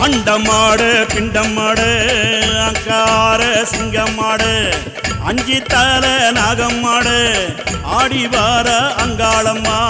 அண்டமாடு பிண்டமாடு அங்கார சிங்கமாடு அஞ்சி தல நாகம்மாடு ஆடி வார அங்காளம்மா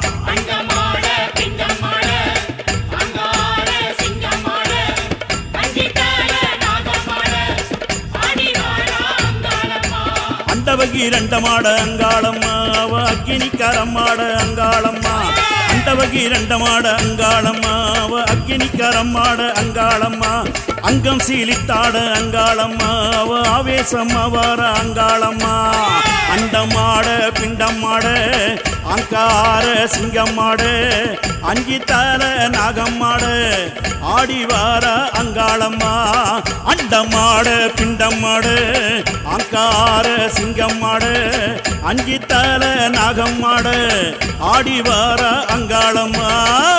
அண்டவகி ரெண்டமாட அங்காளம்மா அவ அக்கினிக்காரம்மாட அங்காளம்மா அண்டவகி ரெண்டமாட அங்காளம்மா அவ அக்கினிக்காரம்மாட அங்காளம்மா அங்கம் சீலித்தாட அங்காளம்மா அவ ஆவேசம்மா வார அங்காளம்மா அண்டமாட பிண்டமாட அங்கார சிங்கம்மாட அஞ்சி தல நாகம்மாட ஆடி வார அங்காளம்மா அண்டமாட பிண்டமாட அங்கார சிங்கம்மாட அஞ்சி தல நாகம்மாட ஆடி வார அங்காளம்மா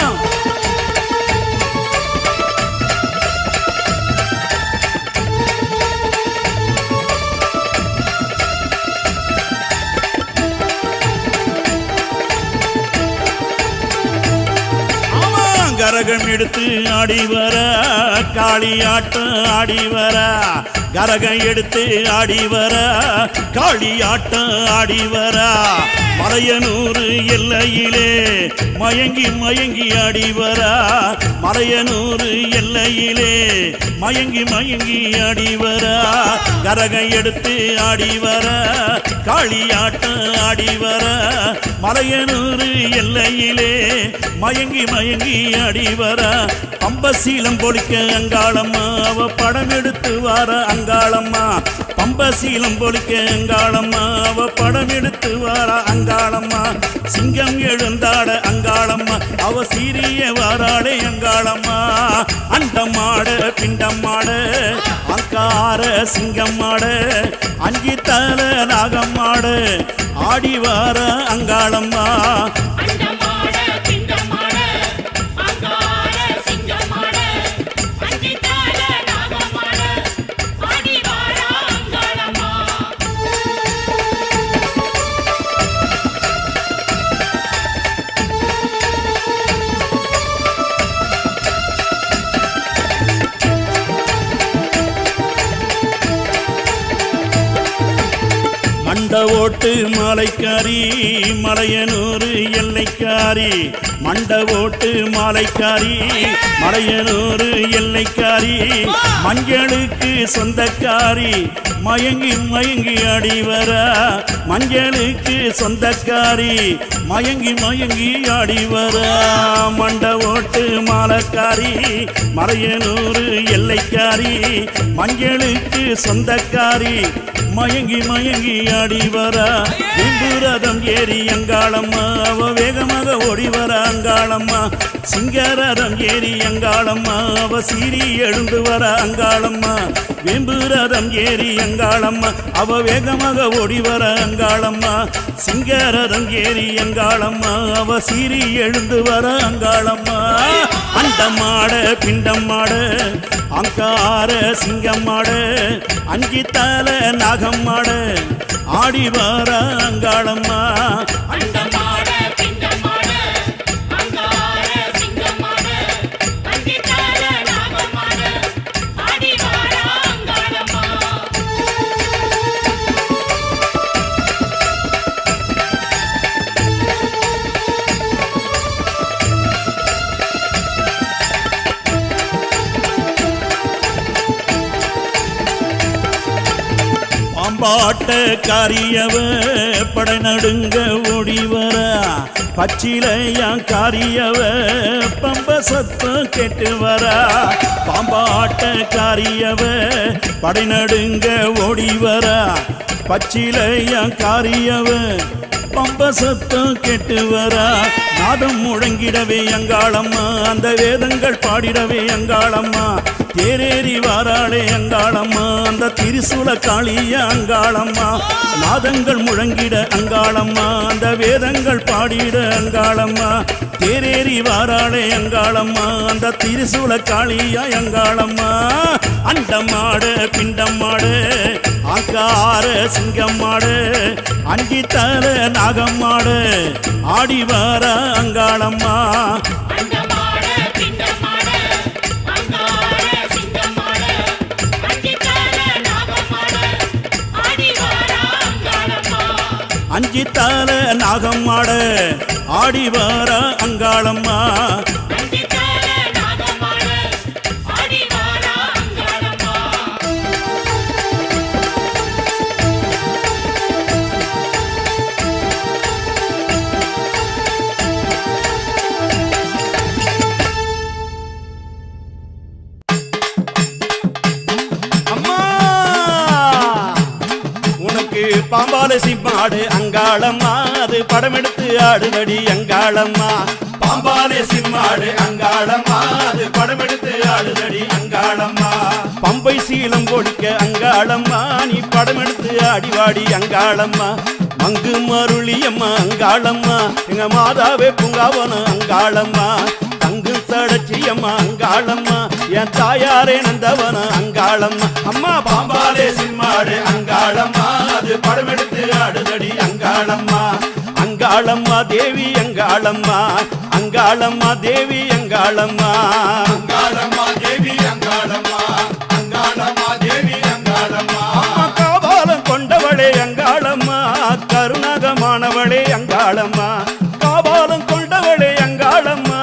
கரகம் எடுத்து ஆடி வர காளியாட்டம் ஆடி வர கரகம் எடுத்து ஆடி வர காளியாட்டம் ஆடி வர மலையனூர் எல்லையிலே மயங்கி மயங்கி ஆடி வர மலையனூர் எல்லையிலே மயங்கி மயங்கி ஆடி வர கரகம் எடுத்து ஆடி வர காளியாட்டம் ஆடி வர மலையனூர் எல்லையிலே மயங்கி மயங்கி ஆடி வர பம்பசீலம் பொழிக்க அங்காளம்மா அவ படம் எடுத்து வார அங்காளம்மா பம்பசீலம் பொழிக்க அங்காளம்மா அவ படம் எடுத்து வார அங்காளம்மா சிங்கம் எழுந்தாட அங்காளம்மா அவ சீரிய வாராளே அங்காளம்மா அண்டமாட பிண்டமாட அங்கார சிங்கம்மாட அஞ்சி தல நாகம்மாட ஆடி வார அங்காளம்மா மண்ட ஓட்டு மாலைக்காரி மலையனூர் எல்லைக்காரி மண்ட ஓட்டு மாலைக்காரி மலையனூர் எல்லைக்காரி மஞ்சளுக்கு சொந்தக்காரி மயங்கி மயங்கி ஆடி வர மஞ்சளுக்கு சொந்தக்காரி மயங்கி மயங்கி ஆடி வர மண்ட ஓட்டு மாலைக்காரி மலையனூர் எல்லைக்காரி மஞ்சளுக்கு சொந்தக்காரி மயங்கி மயங்கி ஆடி வர விம்புரதம் ஏறி அங்காளம்மா அவ வேகமாக ஓடி வர அங்காளம்மா சிங்கரதம் ஏறி அங்காளம்மா அவ சீரி எழுந்து வர அங்காளம்மா விம்புரதம் ஏறி அங்காளம்மா அவ வேகமாக ஓடி வர அங்காளம்மா சிங்கரதம் ஏறி அங்காளம்மா அவ சீரி எழுந்து வர அங்காளம்மா அண்டமாட பிண்டமாட அங்கார சிங்கம்மாட அஞ்சி தல நாகம்மாட ஆடி வார அங்காளம்மா அண்டமாட பிண்டமாட அங்கார சிங்கம்மாட அஞ்சி தல நாகம்மாட ஆடி வார அங்காளம்மா பாட்ட காரியவ படை நடுங்க ஓடி வர பச்சிலையா காரியவ பம்ப சத்தம் கேட்டு வர பாம்பாட்ட காரியவ படை நடுங்க ஓடி வர பச்சிலையா காரியவ பம்ப சத்தம் கேட்டு வர நாதம் முழங்கிடவே அங்காளம்மா அந்த வேதங்கள் பாடிடவே அங்காளம்மா தேரேறி வாராளே அங்காளம்மா அந்த திரிசூல காளிய அங்காளம்மா நாதங்கள் முழங்கிட அங்காளம்மா அந்த வேதங்கள் பாடிட அங்காளம்மா தேரேறி வாராளே அங்காளம்மா அந்த திரிசூல காளிய அங்காளம்மா அண்டமாட பிண்டமாட ஆக்கார சிங்கம்மாட அஞ்சி தல நாகம்மாட ஆடி வார அங்காளம்மா அண்டமாட பிண்டமாட அங்கார அஞ்சித்தால நாகம்மாட ஆடி வார அங்காளம்மா பாம்பால சிம்மாடு அங்காளம்மா அது படமெடுத்து ஆடுதடி அங்காளம்மா பாம்பாலே சிம்மாடு அங்காளம்மா அது படமெடுத்து ஆடுதடி அங்காளம்மா பம்பை சீலம் கொடுக்க அங்காளம்மா நீ படமெடுத்து ஆடிவாடி அங்காளம்மா மங்கு மருளியம்மா அங்காளம்மா எங்க மாதாவே பூங்காவனம் அங்காளம்மா தங்கு சடச்சியம்மா அங்காளம்மா என் தாயாரே நந்தவனம் அங்காளம்மா அம்மா பாம்பாலே சிம்மாடு அங்காளம்மா அது படமெடுத்து ஆடுதடி அங்காளம்மா அங்காளம்மா தேவி அங்காளம்மா அங்காளம்மா தேவி அங்காளம்மா அங்காளம்மா தேவி அங்காளம்மா அங்காளம்மா தேவி அங்காளம்மா அம்மா காபாலம் கொண்டவளே அங்காளம்மா கருணாகமானவளே அங்காளம்மா காபாலம் கொண்டவளே அங்காளம்மா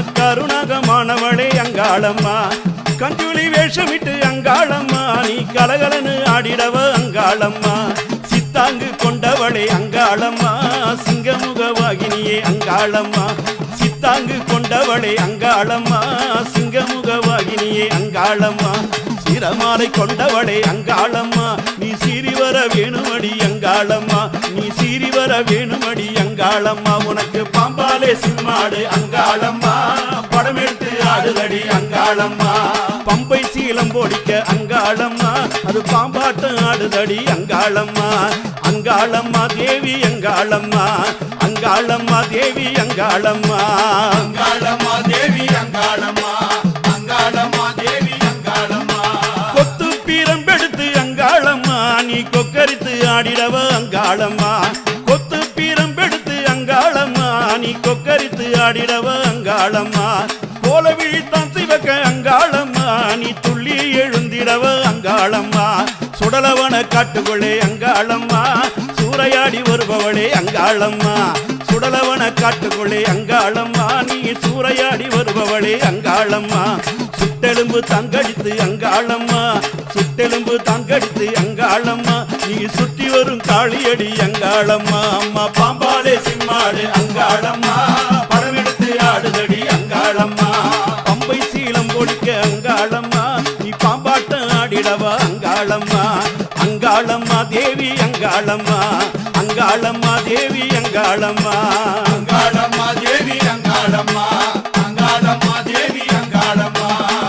கருணாகமானவளே அங்காளம்மா கஞ்சுளி வேஷமிட்டு அங்காளம்மா நீ கலகலன்னு ஆடிடவ அங்காளம்மா சித்தாங்கு கொண்டவளே அங்காளம்மா சிங்கமுகவாகினியே அங்காளம்மா சித்தாங்கு கொண்டவளே அங்காளம்மா சிங்கமுகவாகினியே அங்காளம்மா சிரமாலை கொண்டவளே அங்காளம்மா நீ சீறி வர வேணுமடி அங்காளம்மா நீ சீறி வர வேணுமடி அங்காளம்மா உனக்கு பாம்பாலே சிம்மாடு அங்காளம்மா படமெடுத்து ஆடுதடி அங்காளம்மா பம்பை சீலம் போடிக்க அங்காளம்மா அது பாம்பாட்டம் ஆடுதடி அங்காளம்மா அங்காளம்மா தேவி அங்காளம்மா அங்காளம்மா தேவி அங்காளம்மா அங்காளம்மா தேவி அங்காளம்மா அங்காளம்மா தேவி அங்காளம்மா கொத்து பீரம்பெடுத்து அங்காளம்மா நீ கொக்கரித்து ஆடிடவ அங்காளம்மா கொத்து பீரம்பெடுத்து அங்காளம்மா நீ கொக்கரித்து ஆடிடவ அங்காளம்மா கோல விழித்தான் சிவக்க அங்காளம்மா நீ துள்ளி எழுந்திடவ அங்காளம்மா சுடலவன காட்டுகளே அங்காளம்மா சூறையாடி வருபவளே அங்காளம்மா சுடலவன காட்டுகளே அங்காளம்மா நீ சூறையாடி வருபவளே அங்காளம்மா சுட்டெலும்பு தங்கடித்து அங்காளம்மா சுட்டெலும்பு தங்கடித்து அங்காளம்மா நீ சுற்றி வரும் காளியடி அங்காளம்மா அம்மா பாம்பாலே சிம்மாடு அங்காளம்மா படமெடுத்து ஆடுதடி அங்காளம்மா பம்பை சீலம் கொடுக்க அங்காளம்மா நீ பாம்பாட்டம் ஆடிடவா அங்காளம்மா அங்காளம்மா தேவி அங்காளம்மா அங்காளம்மா தேவி அங்காளம்மா அங்காளம்மா தேவி அங்காளம்மா அங்காளம்மா தேவி அங்காளம்மா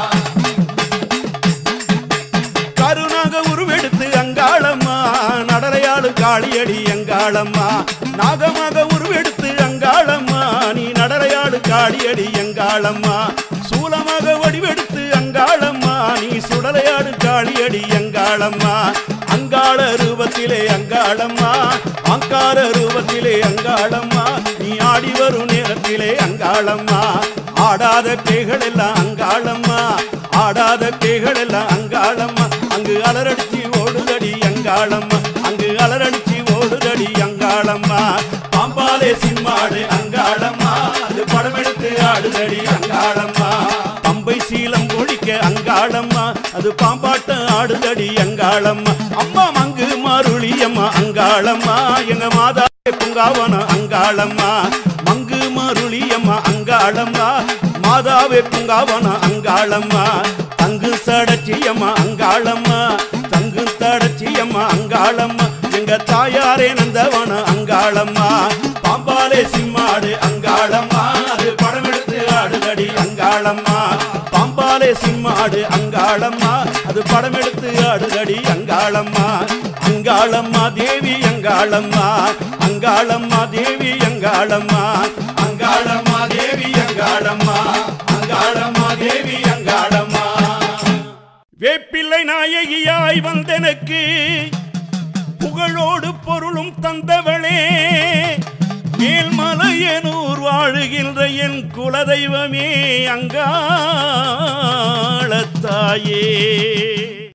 கருணாக உருவெடுத்து அங்காளம்மா நடலையாளு காளியடி அங்காளம்மா நாகமாக உருவெடுத்து அங்காளம்மா நீ நடலையாளு காளியடி அங்காளம்மா சூலமாக வடிவெடுத்து அங்காளம்மா நீ சுடலையாடு காளியடி அங்காளம்மா அங்காள ரூபத்திலே அங்காளம்மா அங்கார ரூபத்திலே அங்காளம்மா நீ ஆடி வரும் நேரத்திலே அங்காளம்மா ஆடாத பேய்கள் எல்லாம் அங்காளம்மா ஆடாத பேய்கள் எல்லாம் அங்காளம்மா அங்கு அலரடிச்சு ஓடுதடி அங்காளம்மா அங்கு அலரடிச்சு ஓடுதடி அங்காளம்மா பாம்பாலே சிம்மாடு அங்காளம்மா அது படமெடுத்து ஆடுதடி அங்காளம்மா பம்பை சீலம் ஒழிக்க அங்காளம்மா அது பாம்பாட்டம் ஆடுதடி அங்காளம்மா அம்மா மங்கு மருளியம்மா அங்காளம்மா எங்க மாதாவே பூங்காவனம் அங்காளம்மா மங்கு மருளியம்மா அங்காளம்மா மாதாவே பூங்காவனம் அங்காளம்மா தங்கு சடச்சியம்மா அங்காளம்மா தங்கு தடச்சியம்மா அங்காளம்மா எங்க தாயாரே நந்தவனம் அங்காளம்மா பாம்பாலே சிம்மாடு அங்காளம்மா அது படமெடுத்து ஆடுதடி அங்காளம்மா பாம்பாலே சிம்மாடு அங்காளம்மா அது படமெடுத்து ஆடுதடி அங்காளம்மா அங்காளம்மா தேவி அங்காளம்மா அங்காளம்மா தேவி அங்காளம்மா அங்காளம்மா தேவி அங்காளம்மா அங்காளம்மா தேவி அங்காளம்மா வேப்பிள்ளை நாயகியாய் வந்தெனக்கு புகழோடு பொருளும் தந்தவளே மேல்மலையனூர் வாழுகின்ற என் குலதெய்வமே அங்காளத்தாயே